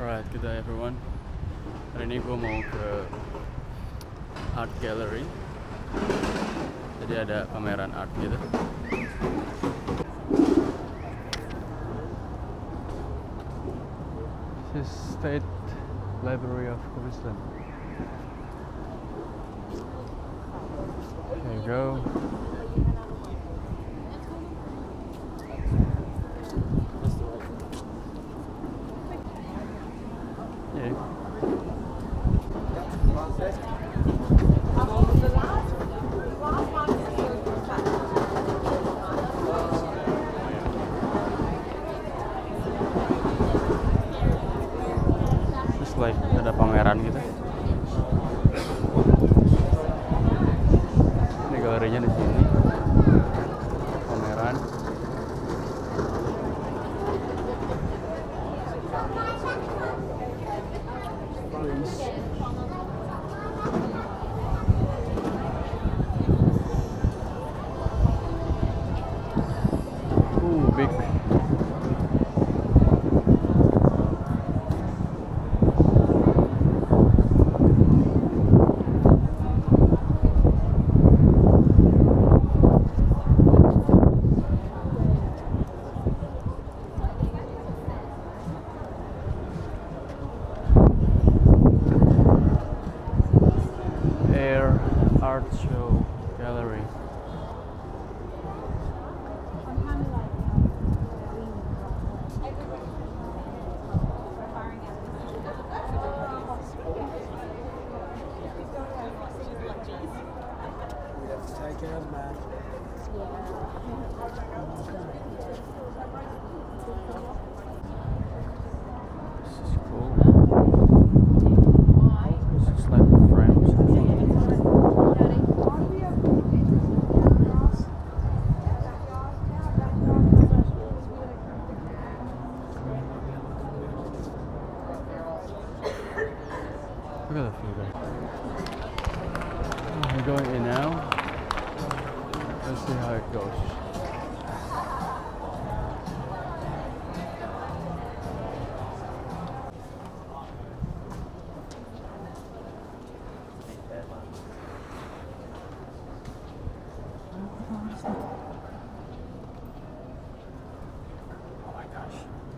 Alright, good day everyone. Hari ini gue mau ke art gallery. Jadi ada pameran art gitu. This is State Library of Queensland. There you go. Like ada pameran gitu. Ini galerinya di sini. Pameran. Big. Art show gallery. Take care of that. This is cool. This is like frames. Look at the food there. We're going in now. Let's see how it goes. Oh my gosh.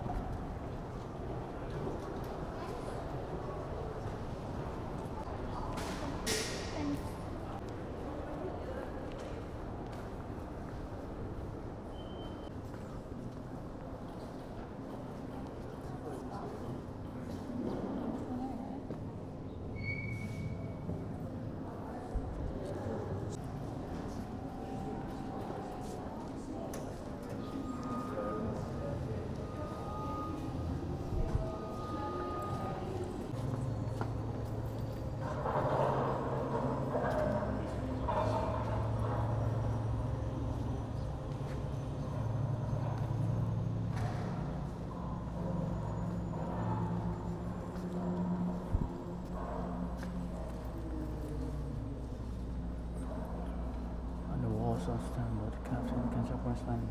On Stanwood, Captain Kensal Queensland.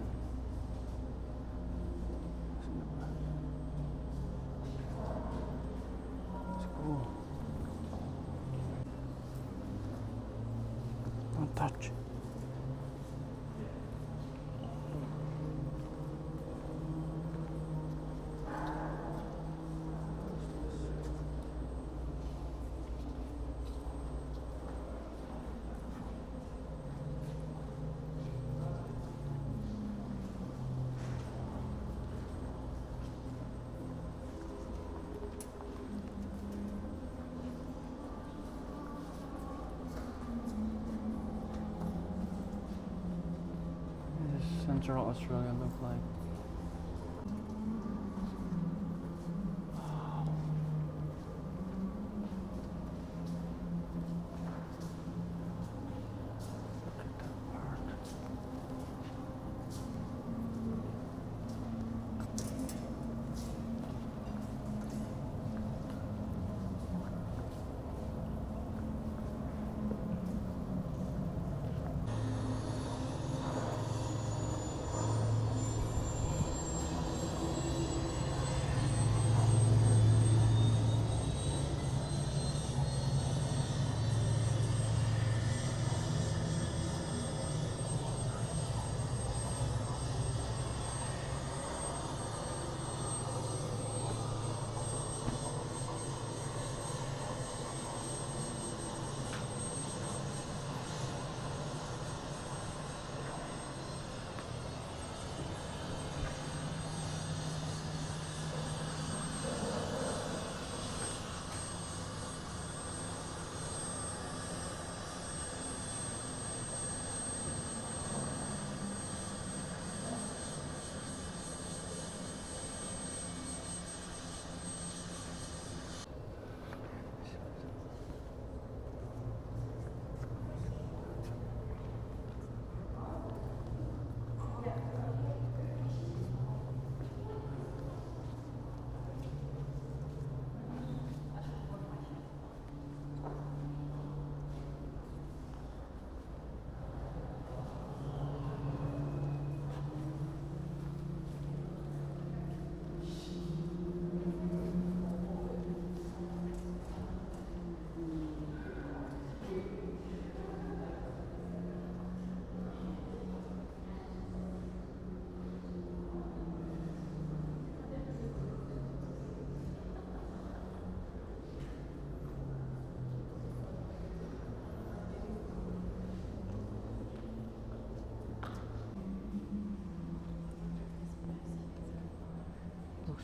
It's cool. Don't touch. Central Australia look like? Look at that part.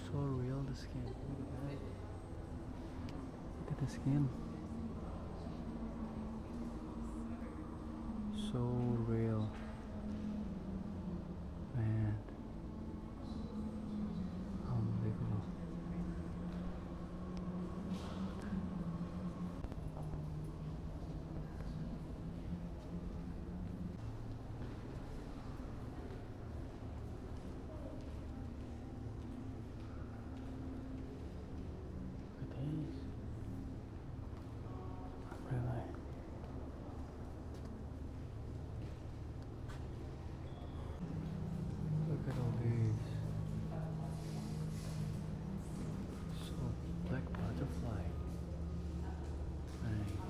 so real, the skin. Look at that. Look at the skin. So real. Man. Unbelievable. Look at these. Really. Look at all these. So black butterfly. Nice.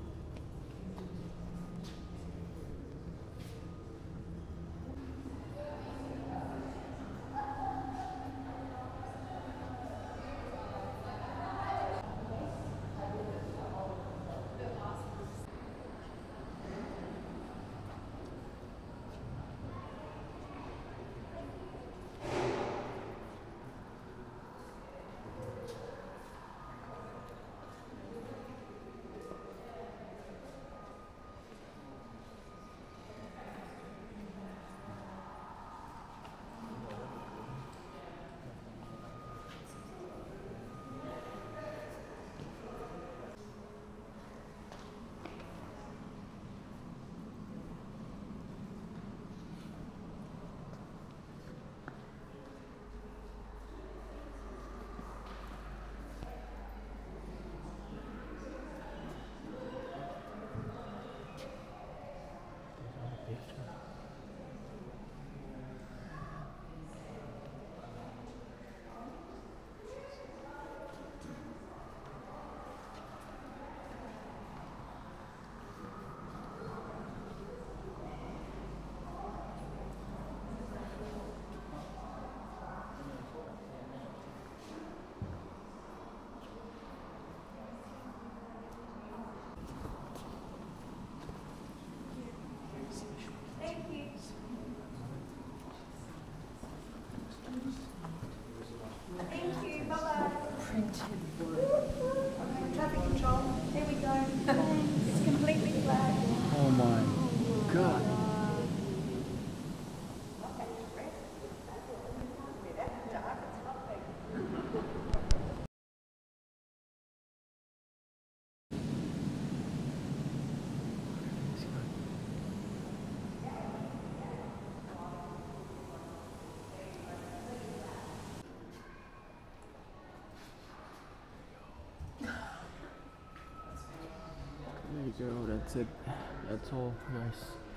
Traffic control. Here we go. It's completely flat. Oh my god. There you go, that's it. That's all, guys.